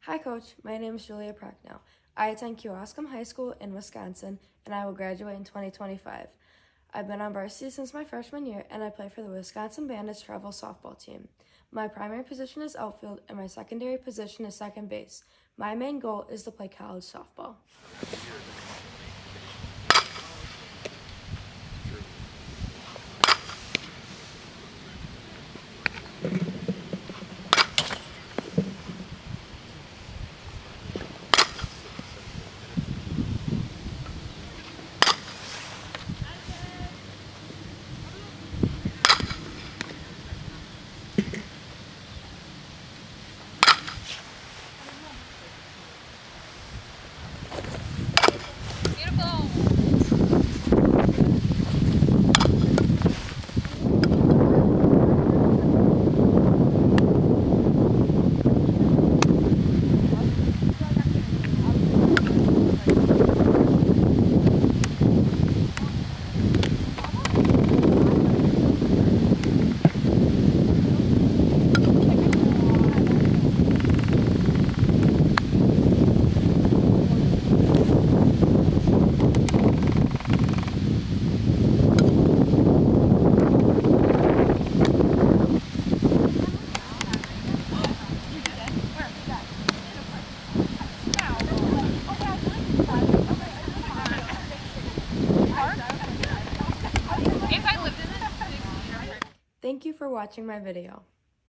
Hi Coach, my name is Julia Prochnow. I attend Kewaskum High School in Wisconsin and I will graduate in 2025. I've been on varsity since my freshman year and I play for the Wisconsin Bandits travel softball team. My primary position is outfield and my secondary position is second base. My main goal is to play college softball. Thank you for watching my video.